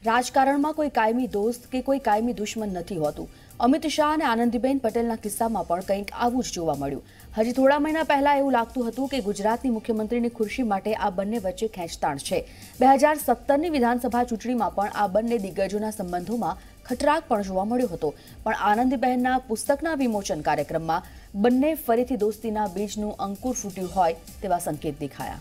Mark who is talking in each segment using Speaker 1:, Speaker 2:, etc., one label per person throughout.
Speaker 1: રાજકારણમાં કોઈ કાયમી દોસ્ત કે કોઈ કાયમી દુશ્મન નથી હોતું। અમિત શાહ અને આનંદીબેન પટેલના કિસ્સામાં પણ કંઈક આવું જ જોવા મળ્યું। હજી થોડા મહિના પહેલા એવું લાગતું હતું કે ગુજરાતની મુખ્યમંત્રીની ખુરશી માટે આ બંને વચ્ચે ખેંચતાણ છે। 2017ની વિધાનસભા ચૂંટણીમાં પણ આ બંને દિગ્ગજોના સંબંધોમાં ખટરાક પણ જોવા મળ્યો હતો, પણ આનંદીબહેનના પુસ્તકના વિમોચન કાર્યક્રમમાં બંને ફરીથી દોસ્તીના બીજનું અંકુર ફૂટ્યું હોય તેવા સંકેત દેખાયા।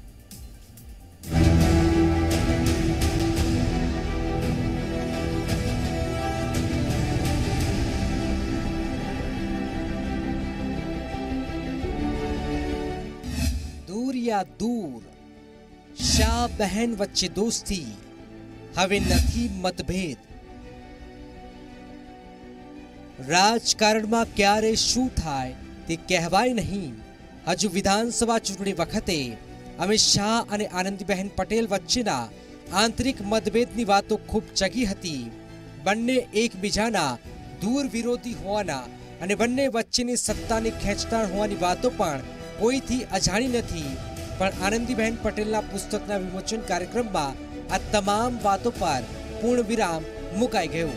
Speaker 2: दूर या दूर शाह बहन वच्चे दोस्ती હવે નથી મતભેદ। રાજકારણમાં ક્યારે શું થાય તે કહેવાય નહીં। હજુ વિધાનસભા ચૂંટણી વખતે અમિત શાહ અને આનંદીબહેન પટેલ વચ્ચેના આંતરિક મતભેદની વાતો ખૂબ ચગી હતી। બંને એકબીજાના દૂર વિરોધી હોવાના અને બંને વચ્ચેની સત્તાની ખેંચતાણ હોવાની વાતો પણ કોઈથી અજાણી નથી, પણ આનંદીબહેન પટેલના પુસ્તકના વિમોચન કાર્યક્રમમાં આ તમામ વાતો પર પૂર્ણ વિરામ મુકાઈ ગયું।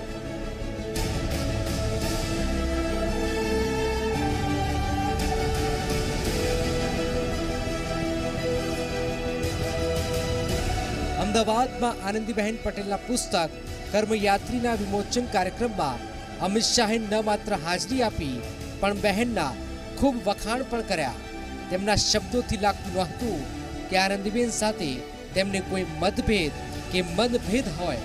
Speaker 2: અમદાવાદમાં આનંદીબહેન પટેલના પુસ્તક કર્મયાત્રીના વિમોચન કાર્યક્રમમાં અમિત શાહે ન માત્ર હાજરી આપી પણ બહેનના ખૂબ વખાણ પણ કર્યા। તેમના શબ્દોથી લાગતું નહોતું કે આનંદીબેન સાથે તેમને કોઈ મતભેદ કે મનભેદ હોય।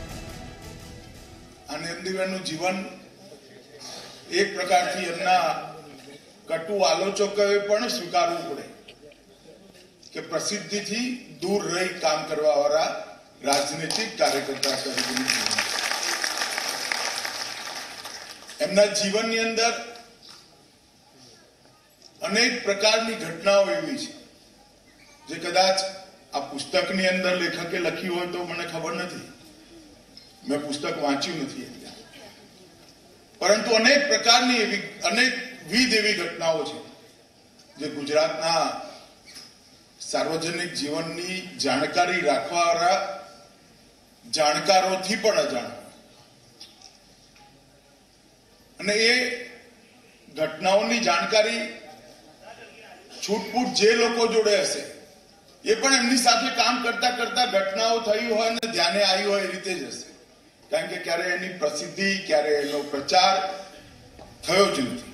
Speaker 3: આનંદીબેનનું જીવન એક પ્રકારથી એમના કટુ આલોચકોએ પણ સ્વીકારવું પડે કે પ્રસિદ્ધિથી દૂર રહી કામ કરવાવાળા રાજનૈતિક કાર્યકર્તા તરીકે એમના જીવનની અંદર અનેક પ્રકારની ઘટનાઓ એવી છે જે કદાચ આ પુસ્તકની અંદર લેખકે લખી હોય તો મને ખબર નથી, મેં પુસ્તક વાંચ્યું નથી, પરંતુ અનેક પ્રકારની એવી અનેકવિધ એવી ઘટનાઓ છે જે ગુજરાતના સાર્વજનિક જીવનની જાણકારી રાખવાવાળા જાણકારોથી પણ અજાણ, અને એ ઘટનાઓની જાણકારી છૂટપૂટ જે લોકો જોડે હશે એ પણ એમની સાથે કામ કરતા કરતા ઘટનાઓ થઈ હોય અને ધ્યાને આવી હોય એ રીતે જ હશે, કારણ કે ક્યારે એની પ્રસિદ્ધિ ક્યારે એનો પ્રચાર થયો જ નથી।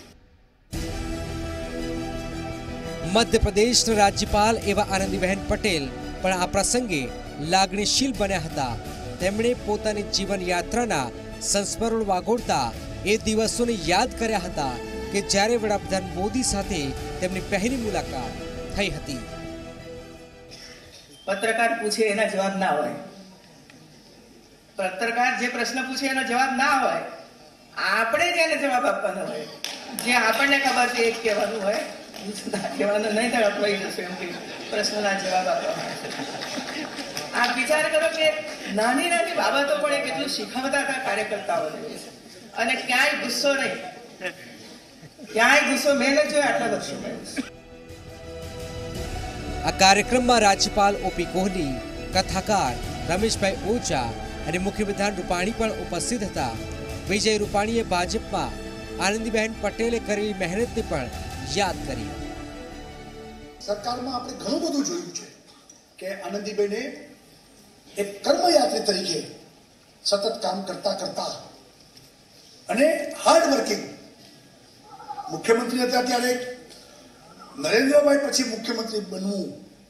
Speaker 2: મધ્યપ્રદેશના રાજ્યપાલ એવા આનંદીબહેન પટેલ પણ આ પ્રસંગે લાગણીશીલ બન્યા હતા। તેમણે પોતાની જીવન યાત્રાના સંસ્મરણ વાગોળતા એ દિવસોને યાદ કર્યા હતા કે જ્યારે વડાપ્રધાન મોદી સાથે તેમની પહેલી મુલાકાત થઈ હતી।
Speaker 4: પત્રકાર પૂછે એના જવાબ ના હોય, પત્રકાર જે પ્રશ્ન પૂછે એનો જવાબ ના હોય, આપણે જેને જવાબ આપવાનો હોય, જે આપણને ખબર છે એ કહેવાનું હોય, કહેવાનું નહીં થાય અટવાઈ જશે એમ કે પ્રશ્નના જવાબ આપવા। આ વિચાર કરો કે નાની નાની બાબતો પણ એ કેટલું શીખવતા હતા કાર્યકર્તાઓને, અને ક્યાંય ગુસ્સો નહીં, ક્યાંય ગુસ્સો મેં નથી જોયો આટલા વર્ષોમાં।
Speaker 2: આ કાર્યક્રમમાં રાજ્યપાલ ઓપી કોહલી, કથાકાર રમેશભાઈ ઓઝા અને મુખ્યપ્રધાન રૂપાણી પણ ઉપસ્થિત હતા। વિજય રૂપાણીએ ભાજપમાં આનંદીબહેન પટેલે કરેલી મહેનતને પણ યાદ કરી।
Speaker 5: સરકારમાં આપણે ઘણું બધું જોયું છે કે આનંદીબેને એક કર્મયાત્રી તરીકે સતત કામ કરતા કરતા અને હાર્ડ વર્કિંગ મુખ્યમંત્રી હતા ત્યારે નરેન્દ્રભાઈ પછી મુખ્યમંત્રી બનવું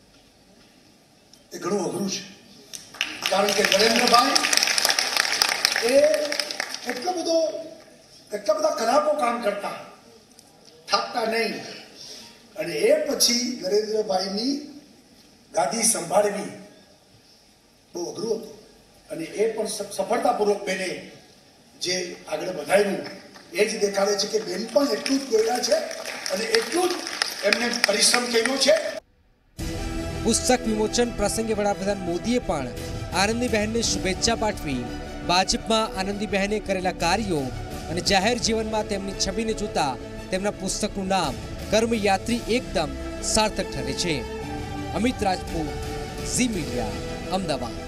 Speaker 5: એ ઘણું અઘરું છે, કારણ કે નરેન્દ્રભાઈ એ એટલા બધા કલાકો કામ કરતા, થાકતા નહીં, અને એ પછી નરેન્દ્રભાઈની ગાદી સંભાળવી બહુ અઘરું હતું, અને એ પણ સફળતાપૂર્વક બેને જે આગળ વધાર્યું એ જ દેખાડે છે કે બેન પણ એટલું જ દોડ્યા છે અને એટલું જ એમને પરિશ્રમ કર્યો છે।
Speaker 2: પુસ્તક વિમોચન પ્રસંગે વડાપ્રધાન મોદીએ પણ આનંદીબહેનને શુભેચ્છા પાઠવી। ભાજપમાં આનંદીબહેને કરેલા કાર્યો અને જાહેર જીવનમાં તેમની છબીને જોતા તેમના પુસ્તકનું નામ કર્મયાત્રી એકદમ સાર્થક ઠરે છે। અમિત રાજપૂત, ઝી મીડિયા, અમદાવાદ।